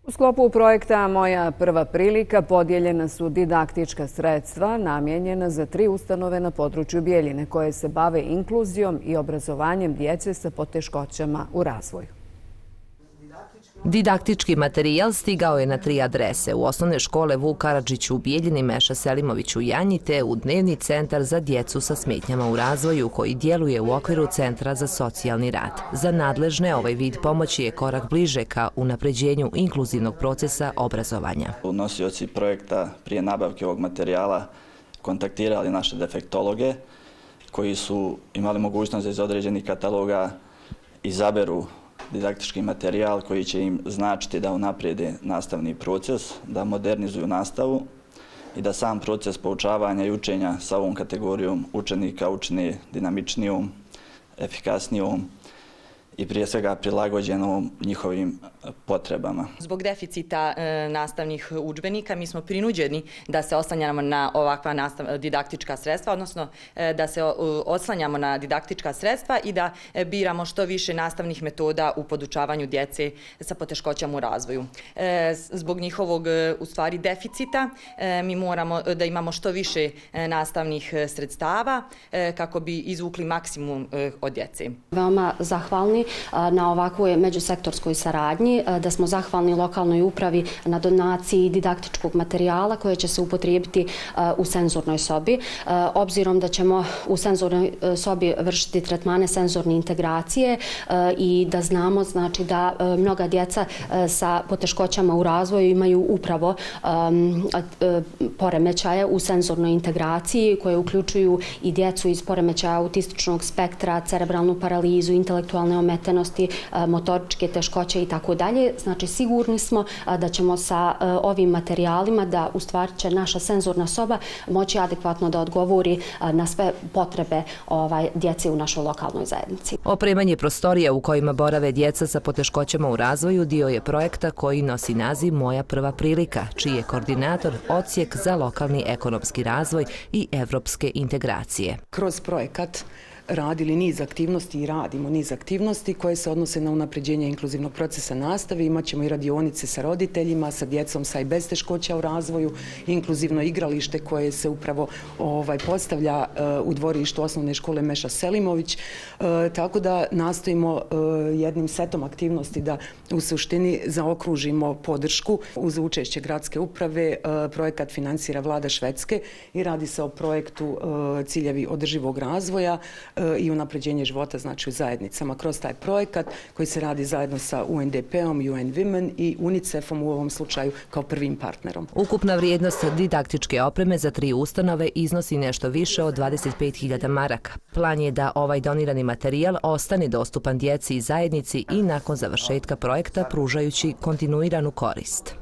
U sklopu projekta Moja prva prilika podijeljena su didaktička sredstva namijenjena za 3 ustanove na području Bjeljine koje se bave inkluzijom i obrazovanjem djece sa poteškoćama u razvoju. Didaktički materijal stigao je na 3 adrese: u osnovne škole Vuk Karadžić u Bjeljini, Meša Selimović u Janji te u dnevni centar za djecu sa smetnjama u razvoju koji djeluje u okviru Centra za socijalni rad. Za nadležne ovaj vid pomoći je korak bliže ka unapređenju inkluzivnog procesa obrazovanja. Nosioci projekta prije nabavke ovog materijala kontaktirali naše defektologe koji su imali mogućnost da iz određenih kataloga izaberu didaktički materijal koji će im značiti da unaprijede nastavni proces, da modernizuju nastavu i da sam proces poučavanja i učenja sa ovom kategorijom učenika učine dinamičnijom, efikasnijom i prije svega prilagođenom njihovim potrebama. Zbog deficita nastavnih udžbenika mi smo prinuđeni da se oslanjamo na ovakva didaktička sredstva, odnosno da se oslanjamo na didaktička sredstva i da biramo što više nastavnih metoda u podučavanju djece sa poteškoćama u razvoju. Zbog njihovog u stvari deficita mi moramo da imamo što više nastavnih sredstava kako bi izvukli maksimum od djece. Veoma zahvalni na ovakvoj međusektorskoj saradnji, da smo zahvalni lokalnoj upravi na donaciji didaktičkog materijala koje će se upotrijebiti u senzornoj sobi. Obzirom da ćemo u senzornoj sobi vršiti tretmane senzorne integracije i da znamo znači da mnoga djeca sa poteškoćama u razvoju imaju upravo poremećaje u senzornoj integraciji koje uključuju i djecu iz poremećaja autističnog spektra, cerebralnu paralizu, intelektualne ometenosti, motoričke teškoće i tako dalje. Znači sigurni smo da ćemo sa ovim materijalima da u stvari će naša senzorna soba moći adekvatno da odgovori na sve potrebe djece u našoj lokalnoj zajednici. Opremanje prostorija u kojima borave djeca sa poteškoćama u razvoju dio je projekta koji nosi naziv Moja prva prilika, čiji je koordinator Odsjek za lokalni ekonomski razvoj i evropske integracije. Kroz projekat radili niz aktivnosti i radimo niz aktivnosti koje se odnose na unapređenje inkluzivnog procesa nastave. Imaćemo i radionice sa roditeljima, sa djecom sa i bez teškoća u razvoju, inkluzivno igralište koje se upravo postavlja u dvorištu osnovne škole Meša Selimović. Tako da nastojimo jednim setom aktivnosti da u suštini zaokružimo podršku uz učešće gradske uprave. Projekat finansira vlada Švedske i radi se o projektu ciljevi održivog razvoja i unapređenje života znači u zajednicama. Kroz taj projekat koji se radi zajedno sa UNDP-om, UN Women i UNICEF-om u ovom slučaju kao prvim partnerom. Ukupna vrijednost didaktičke opreme za 3 ustanove iznosi nešto više od 25.000 maraka. Plan je da ovaj donirani materijal ostane dostupan djeci i zajednici i nakon završetka projekta pružajući kontinuiranu korist.